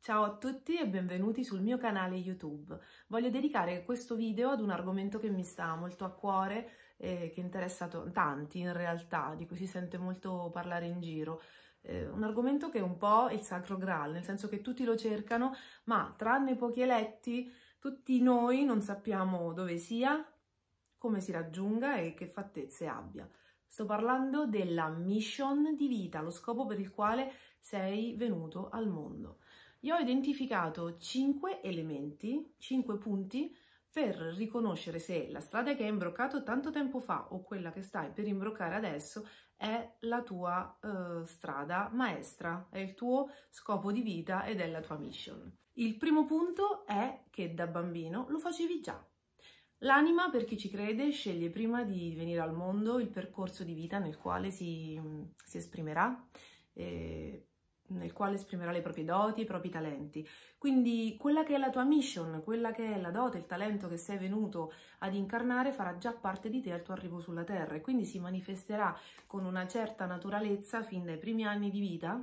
Ciao a tutti e benvenuti sul mio canale YouTube. Voglio dedicare questo video ad un argomento che mi sta molto a cuore e che interessa tanti in realtà, di cui si sente molto parlare in giro. Un argomento che è un po' il sacro graal, nel senso che tutti lo cercano, ma tranne pochi eletti, tutti noi non sappiamo dove sia, come si raggiunga e che fattezze abbia. Sto parlando della mission di vita, lo scopo per il quale sei venuto al mondo. Io ho identificato 5 elementi, 5 punti per riconoscere se la strada che hai imbroccato tanto tempo fa o quella che stai per imbroccare adesso è la tua strada maestra, è il tuo scopo di vita ed è la tua mission. Il primo punto è che da bambino lo facevi già. L'anima, per chi ci crede, sceglie prima di venire al mondo il percorso di vita nel quale si esprimerà, nel quale esprimerà le proprie doti e i propri talenti. Quindi quella che è la tua mission, quella che è la dote, il talento che sei venuto ad incarnare farà già parte di te al tuo arrivo sulla Terra e quindi si manifesterà con una certa naturalezza fin dai primi anni di vita,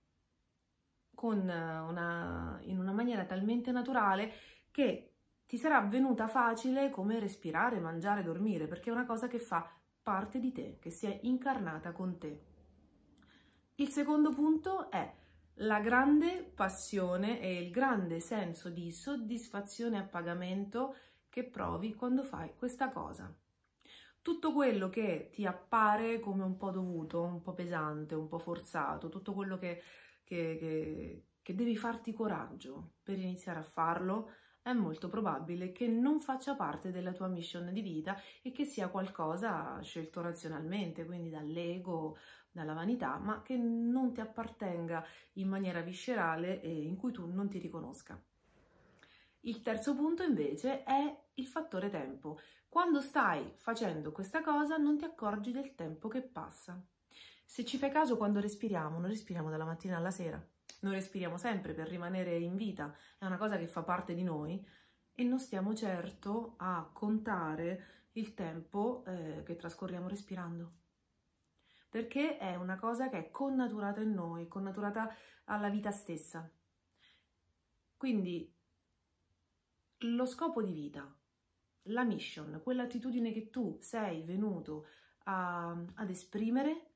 in una maniera talmente naturale che ti sarà venuta facile come respirare, mangiare, dormire, perché è una cosa che fa parte di te, che si è incarnata con te. Il secondo punto è la grande passione e il grande senso di soddisfazione a pagamento che provi quando fai questa cosa. Tutto quello che ti appare come un po' dovuto, un po' pesante, un po' forzato, tutto quello che devi farti coraggio per iniziare a farlo, è molto probabile che non faccia parte della tua mission di vita e che sia qualcosa scelto razionalmente, quindi dall'ego, dalla vanità, ma che non ti appartenga in maniera viscerale e in cui tu non ti riconosca. Il terzo punto invece è il fattore tempo. Quando stai facendo questa cosa non ti accorgi del tempo che passa. Se ci fai caso, quando respiriamo, non respiriamo dalla mattina alla sera. Noi respiriamo sempre per rimanere in vita, è una cosa che fa parte di noi e non stiamo certo a contare il tempo che trascorriamo respirando. Perché è una cosa che è connaturata in noi, connaturata alla vita stessa. Quindi lo scopo di vita, la mission, quell'attitudine che tu sei venuto ad esprimere,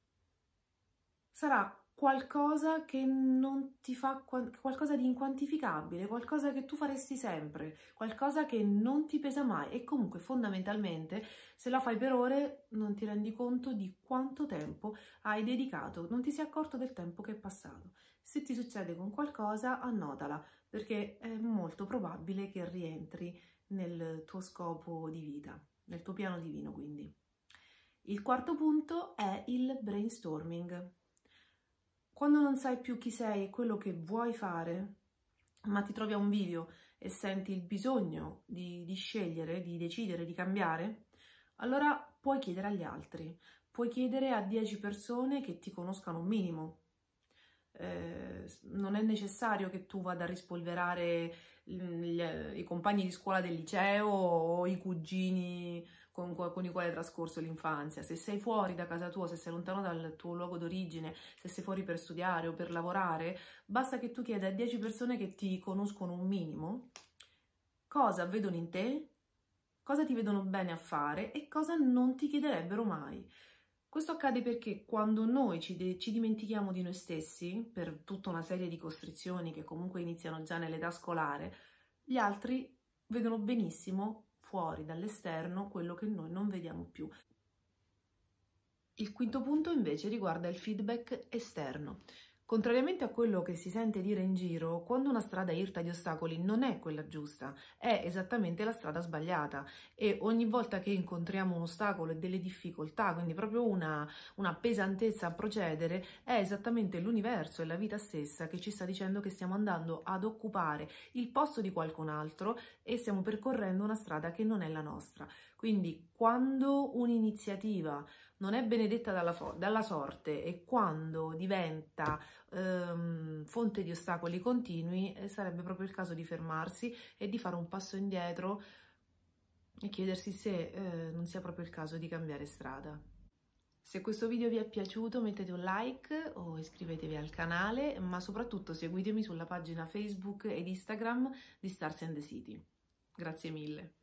sarà qualcosa che non ti fa, qualcosa di inquantificabile, qualcosa che tu faresti sempre, qualcosa che non ti pesa mai e comunque fondamentalmente se la fai per ore non ti rendi conto di quanto tempo hai dedicato, non ti sei accorto del tempo che è passato. Se ti succede con qualcosa, annotala, perché è molto probabile che rientri nel tuo scopo di vita, nel tuo piano divino quindi. Il quarto punto è il brainstorming. Quando non sai più chi sei e quello che vuoi fare, ma ti trovi a un video e senti il bisogno di scegliere, di decidere, di cambiare, allora puoi chiedere agli altri, puoi chiedere a 10 persone che ti conoscano un minimo. Non è necessario che tu vada a rispolverare i compagni di scuola del liceo o i cugini con i quali hai trascorso l'infanzia. Se sei fuori da casa tua, se sei lontano dal tuo luogo d'origine, se sei fuori per studiare o per lavorare, basta che tu chieda a 10 persone che ti conoscono un minimo cosa vedono in te, cosa ti vedono bene a fare e cosa non ti chiederebbero mai. Questo accade perché quando noi ci dimentichiamo di noi stessi, per tutta una serie di costrizioni che comunque iniziano già nell'età scolare, gli altri vedono benissimo fuori dall'esterno quello che noi non vediamo più. Il quinto punto invece riguarda il feedback esterno. Contrariamente a quello che si sente dire in giro, quando una strada è irta di ostacoli non è quella giusta, è esattamente la strada sbagliata e ogni volta che incontriamo un ostacolo e delle difficoltà, quindi proprio una pesantezza a procedere, è esattamente l'universo e la vita stessa che ci sta dicendo che stiamo andando ad occupare il posto di qualcun altro e stiamo percorrendo una strada che non è la nostra. Quindi quando un'iniziativa non è benedetta dalla sorte e quando diventa fonte di ostacoli continui, sarebbe proprio il caso di fermarsi e di fare un passo indietro e chiedersi se non sia proprio il caso di cambiare strada. Se questo video vi è piaciuto mettete un like o iscrivetevi al canale, ma soprattutto seguitemi sulla pagina Facebook ed Instagram di Stars and the City. Grazie mille.